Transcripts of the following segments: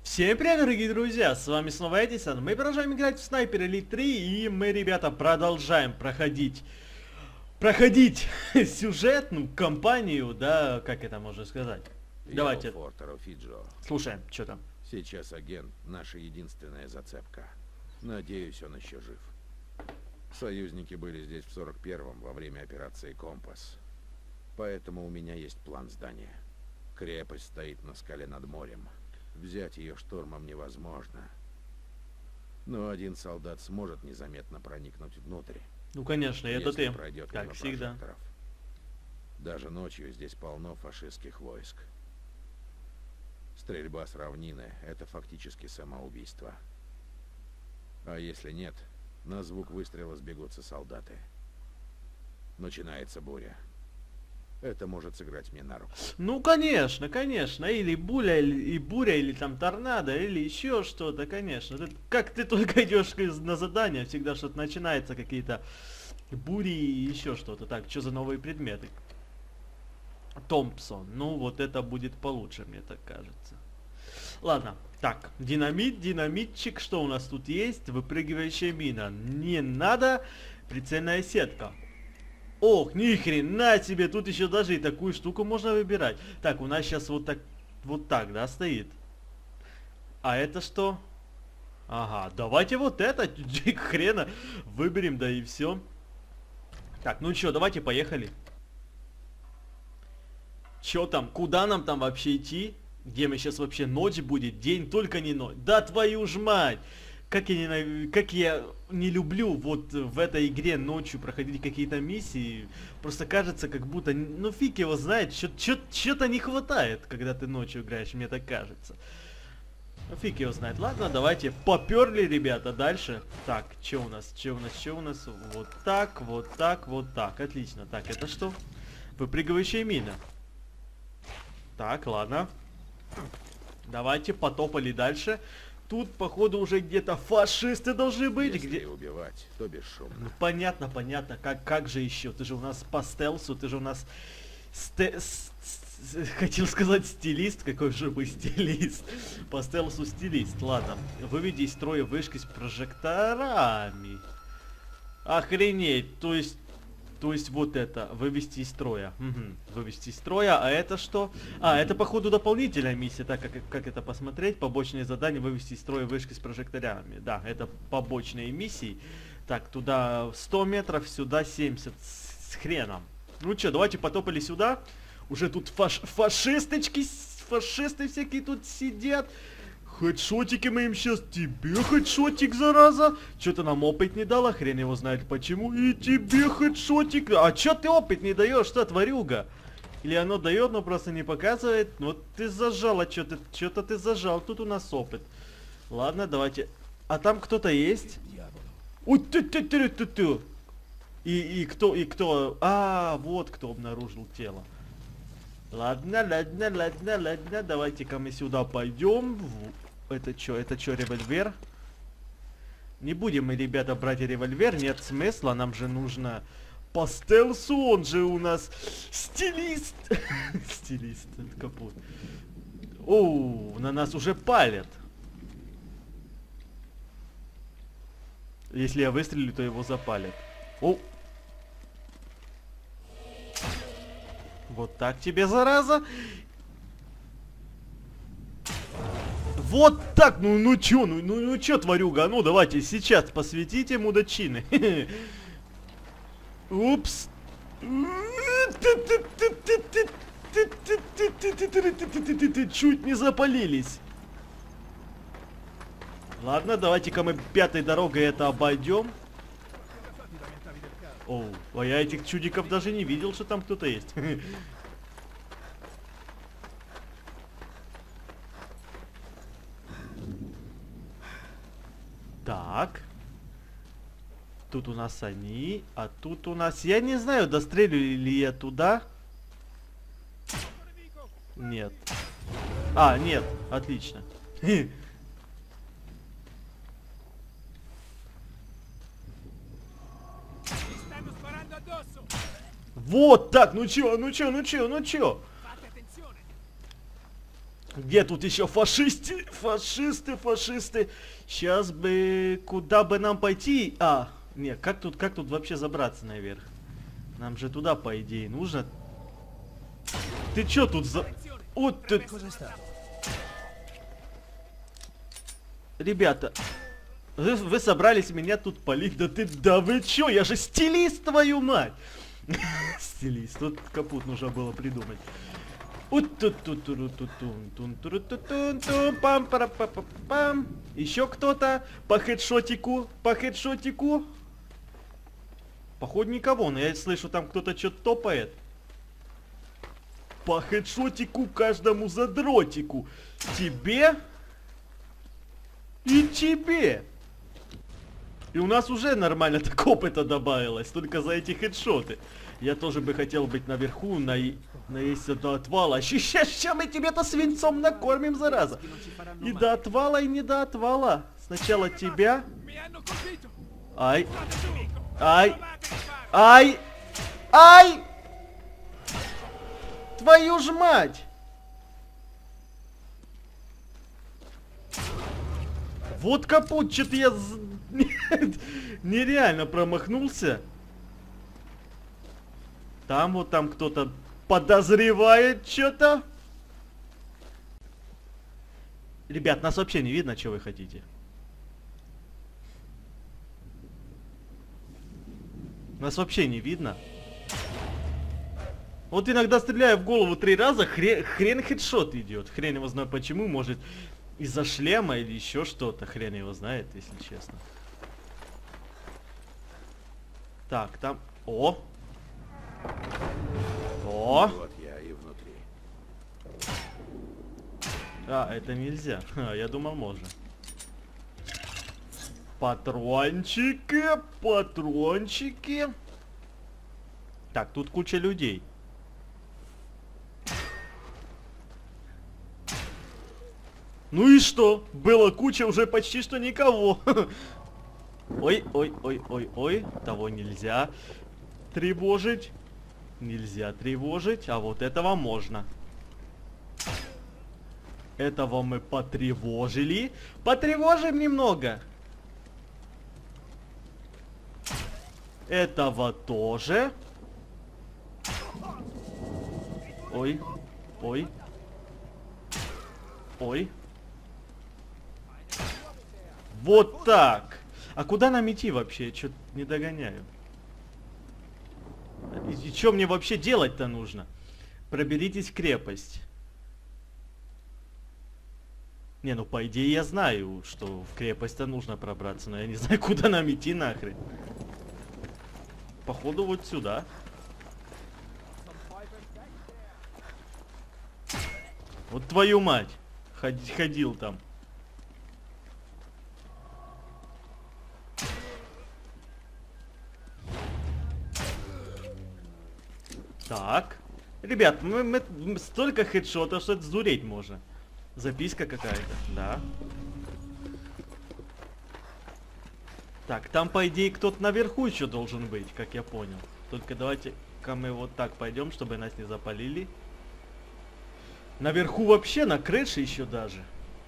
Всем привет, дорогие друзья, с вами снова Эдисон. Мы продолжаем играть в Снайпер Элит 3, и мы, ребята, продолжаем проходить сюжетную кампанию, да, как это можно сказать. Давайте, Фортеро Фиджо. слушаем, что там. Сейчас агент — наша единственная зацепка. Надеюсь, он еще жив. Союзники были здесь в 41-м во время операции «Компас». Поэтому у меня есть план здания. Крепость стоит на скале над морем. Взять ее штурмом невозможно. Но один солдат сможет незаметно проникнуть внутрь. Ну, конечно, это если ты, пройдет как мимо всегда. прожекторов. Даже ночью здесь полно фашистских войск. Стрельба с равнины — это фактически самоубийство. А если нет, на звук выстрела сбегутся солдаты. Начинается буря. Это может сыграть мне на руку. Ну, конечно, конечно, или буря, или там торнадо, или еще что-то, конечно. Как ты только идешь на задание, всегда что-то начинается, какие-то бури и еще что-то. Так, что за новые предметы? Томпсон. Ну, вот это будет получше, мне так кажется. Ладно, так, динамитчик, что у нас тут есть? Выпрыгивающая мина. Не надо. Прицельная сетка. Ох, ни хрена себе, тут еще даже и такую штуку можно выбирать. Так, у нас сейчас вот так, да, стоит. А это что? Ага, давайте вот это, хрена, выберем, да и все. Так, ну что, давайте поехали. Че там, куда нам там вообще идти? Где мы сейчас вообще, ночь будет, день, только не ночь. Да твою ж мать! Как я не люблю вот в этой игре ночью проходить какие-то миссии. Просто кажется, как будто, ну фиг его знает, что-то не хватает, когда ты ночью играешь, мне так кажется. Ну фиг его знает. Ладно, давайте поперли, ребята, дальше. Так, что у нас? Вот так, вот так, вот так. Отлично. Так, это что? Выпрыгивающая мина. Так, ладно. Давайте потопали дальше. Тут, походу, уже где-то фашисты должны быть. Если убивать, то бесшумно. Ну, понятно. Как же еще? Ты же у нас по стелсу, ты же у нас... Хотел сказать стилист, какой же вы стилист. По стелсу стилист. Ладно. Выведи из строя вышки с прожекторами. Охренеть. То есть вот это, вывести из строя. Угу. Вывести из строя, а это что? А, это походу дополнительная миссия, так как это посмотреть. Побочные задания, вывести из строя вышки с прожекторами. Да, это побочные миссии. Так, туда 100 метров, сюда 70 с хреном. Ну что, давайте потопали сюда. Уже тут фашисты всякие тут сидят. Хедшотики мы им сейчас. Тебе хедшотик, зараза. Что-то нам опыт не дала, хрен его знает почему. И тебе хедшотик. А чё ты опыт не даешь, что, тварюга? Или оно дает, но просто не показывает. Вот ты зажала, что-то ты зажал. Тут у нас опыт. Ладно, давайте. А там кто-то есть? Ой, ты. И кто? А, вот кто обнаружил тело. Ладно, давайте-ка мы сюда пойдем. Это что, револьвер? Не будем мы, ребята, брать револьвер, нет смысла, нам же нужно по стелсу, он же у нас стилист. Стилист, это капут. Оу, на нас уже палят. Если я выстрелю, то его запалят. О! Вот так тебе, зараза. Вот так, ну чё, тварюга, ну давайте сейчас посветите мудачины. Упс. Чуть не запалились. Ладно, давайте-ка мы пятой дорогой это обойдем. Оу, а я этих чудиков даже не видел, что там кто-то есть. Так. Тут у нас они, а тут у нас... Я не знаю, дострелю ли я туда. Нет. А, нет, отлично. Вот так, ну чё? Где тут еще фашисты? Фашисты. Сейчас бы... Куда бы нам пойти? А, нет, как тут вообще забраться наверх? Нам же туда, по идее, нужно. Ты чё тут за... Вот ты... Ребята, вы собрались меня тут палить? Да вы чё? Я же стилист, твою мать! Стилист, тут капут нужно было придумать. Еще кто-то по хедшотику, Походу никого, но я слышу, там кто-то что-то топает. По хедшотику каждому задротику. Тебе и тебе. И у нас уже нормально так опыта добавилось, только за эти хедшоты. Я тоже бы хотел быть наверху, наесться до отвала. Ща мы тебе-то свинцом накормим, зараза. И до отвала, и не до отвала. Сначала тебя. Ай. Твою ж мать! Вот капут, что-то я... нереально промахнулся. Там кто-то подозревает что-то. Ребят, нас вообще не видно, что вы хотите. Нас вообще не видно. Вот иногда стреляю в голову 3 раза, хрен хедшот идет. Хрен его знает почему, может из-за шлема или еще что-то. Хрен его знает, если честно. Так, там... О! Вот я и внутри. А, это нельзя. Я думал, можно. Патрончики. Так, тут куча людей. Ну и что? Было куча, уже почти что никого. Ой. Того нельзя тревожить. Нельзя тревожить, а вот этого можно. Этого мы потревожили. Потревожим немного. Этого тоже. Ой. Вот так. А куда нам идти вообще? Я что-то не догоняю. И что мне вообще делать-то нужно? Проберитесь в крепость. Не, ну по идее я знаю, что в крепость-то нужно пробраться, но я не знаю, куда нам идти нахрен. Походу вот сюда. Вот твою мать. Ходил там. Так. Ребят, мы столько хедшотов, что это сдуреть можно. Записка какая-то, да. Так, там по идее кто-то наверху еще должен быть, как я понял. Только давайте-ка мы вот так пойдем, чтобы нас не запалили. Наверху вообще, на крыше еще даже.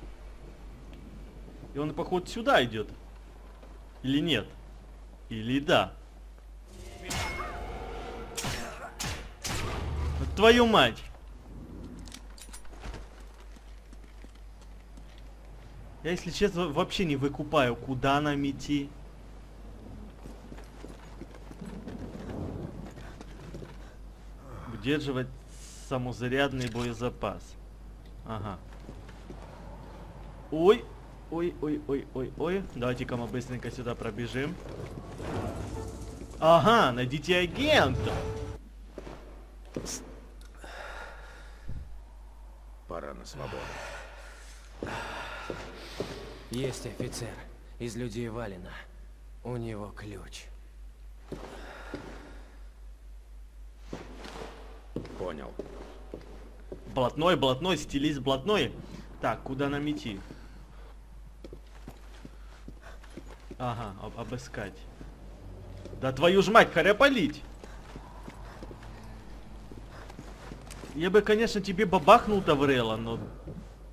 И он, походу, сюда идет. Или нет? Или да? Вот твою мать! Я, если честно, вообще не выкупаю, куда нам идти. Удерживать самозарядный боезапас. Ага. Ой. Давайте-ка мы быстренько сюда пробежим. Ага, найдите агента. Пора на свободу. Есть офицер из людей Валина. У него ключ. Понял. Блатной, стилист блатной. Так, куда нам идти? Ага, обыскать. Да твою ж мать, харя палить. Я бы, конечно, тебе бабахнул Таврела, но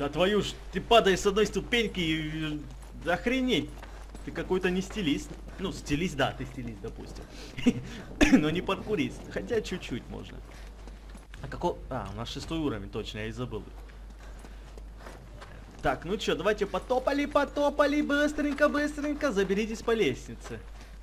Да твою ж, ты падаешь с одной ступеньки и... Охренеть. Ты какой-то не стилист. Ну, стилист, да, ты стилист, допустим. Но не паркурист. Хотя чуть-чуть можно. А какой... А, у нас 6 уровень, точно, я и забыл. Так, ну чё, давайте потопали, быстренько, быстренько, заберитесь по лестнице.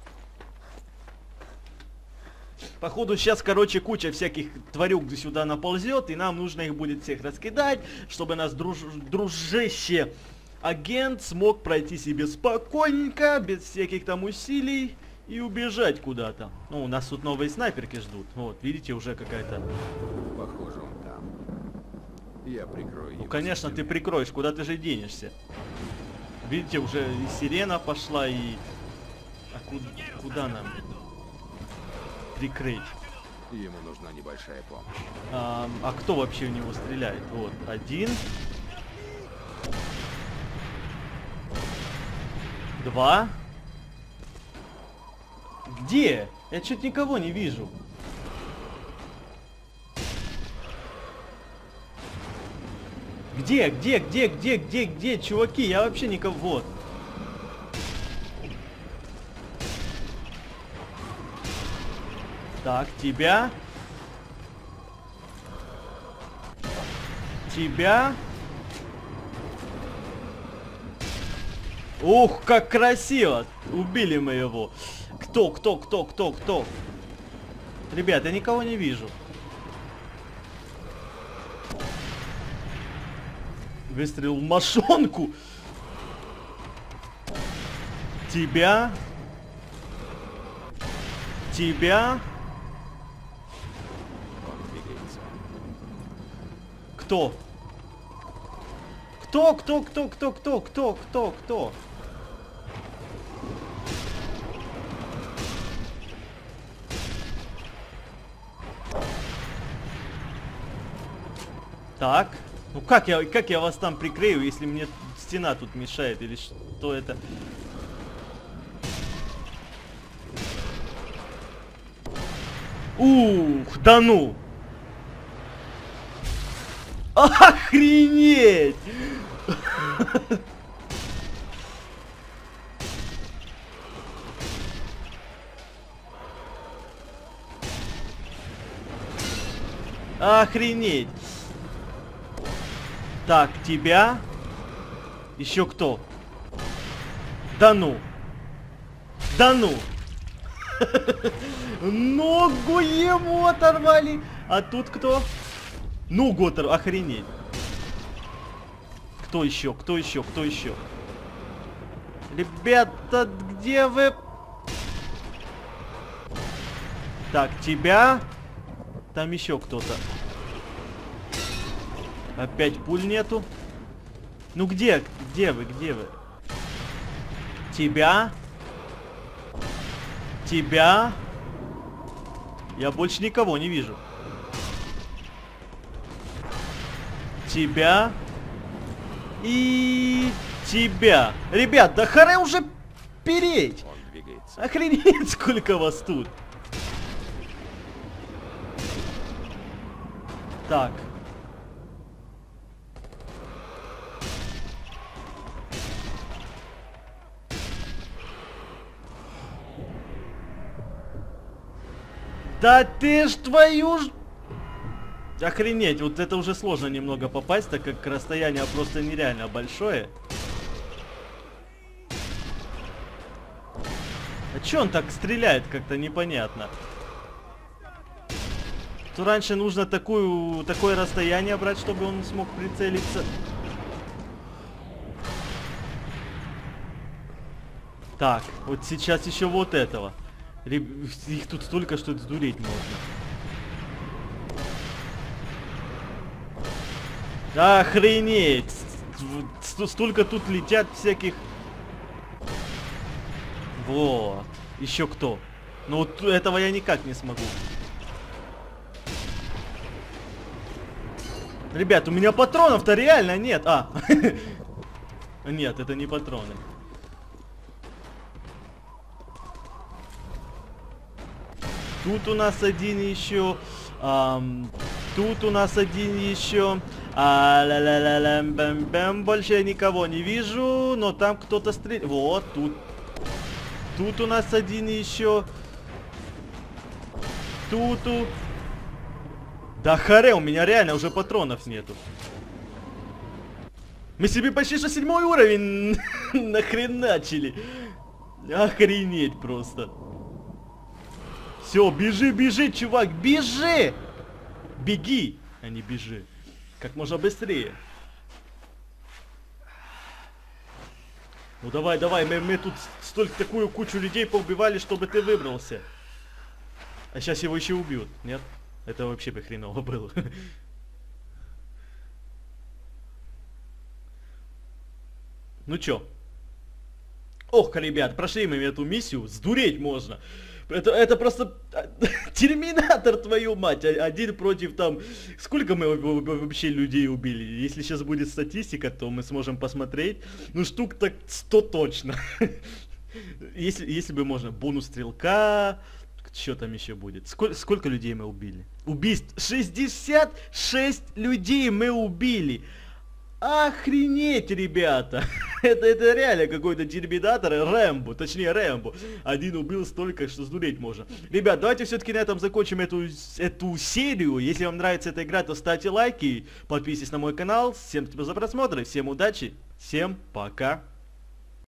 Походу сейчас, короче, куча всяких тварюк сюда наползет, и нам нужно их будет всех раскидать, чтобы нас дружище агент смог пройти себе спокойненько, без всяких там усилий, и убежать куда-то. Ну, у нас тут новые снайперки ждут. Вот, видите, уже какая-то... Похоже, он там. Я прикрою его. Ну, конечно, ты прикроешь, куда ты же денешься. Видите, уже и сирена пошла, и... А куда нам прикрыть? Ему нужна небольшая помощь. А кто вообще в него стреляет? Вот, 1. 2. Где? Я чуть никого не вижу. Где, чуваки? Я вообще никого... Вот. Так, тебя. Тебя. Ух, как красиво! Убили мы его. Кто? Ребят, я никого не вижу. Выстрелил в мошонку. Тебя. Тебя. Он двигается. Кто? Кто? Так. Ну как я вас там прикрою, если мне стена тут мешает, или что это? Ух, да ну! Охренеть! Охренеть! Так, тебя. Еще кто? Да ну! Да ну! Ногу ему оторвали! А тут кто? Ногу оторвали, охренеть! Кто еще? Ребята, где вы? Так, тебя. Там еще кто-то. Опять пуль нету. Ну где вы? Тебя. Я больше никого не вижу. Тебя. И тебя. Ребят, да харе уже переть. Он двигается. Охренеть, сколько вас тут. Так. Да ты ж твою ж... Охренеть, вот это уже сложно немного попасть, так как расстояние просто нереально большое. А чё он так стреляет, как-то непонятно. То раньше нужно такое расстояние брать, чтобы он смог прицелиться. Так, вот сейчас еще вот этого. Их тут столько, что сдуреть можно. Охренеть! Столько тут летят всяких... Вот. Еще кто? Ну вот этого я никак не смогу. Ребят, у меня патронов-то реально нет. Нет, это не патроны. Тут у нас один еще. Тут у нас один еще. А-ля-ля-ля-лям-бэм-бэм. Больше я никого не вижу, но там кто-то стреляет. Вот, тут. Тут у нас один еще. Туту. Да харе, у меня реально уже патронов нету. Мы себе почти что 7-й уровень нахреначили. Охренеть просто. Все, бежи, бежи, чувак, бежи! Беги, а не бежи. Как можно быстрее. Ну давай, давай, мы тут такую кучу людей поубивали, чтобы ты выбрался. А сейчас его еще убьют, нет? Это вообще бы хреново было. Ну чё? Ох, ребят, прошли мы эту миссию, сдуреть можно. Это просто терминатор, твою мать, один против там... Сколько мы вообще людей убили? Если сейчас будет статистика, то мы сможем посмотреть. Ну, штук так 100 точно. Если бы можно, бонус стрелка... Что там еще будет? Сколько людей мы убили? Убийств! 66 людей мы убили! Охренеть, ребята! это реально какой-то терминатор, Рэмбо, точнее Рэмбо. Один убил столько, что сдуреть можно. Ребят, давайте все-таки на этом закончим эту серию. Если вам нравится эта игра, то ставьте лайки, подписывайтесь на мой канал. Всем спасибо за просмотр, всем удачи, всем пока.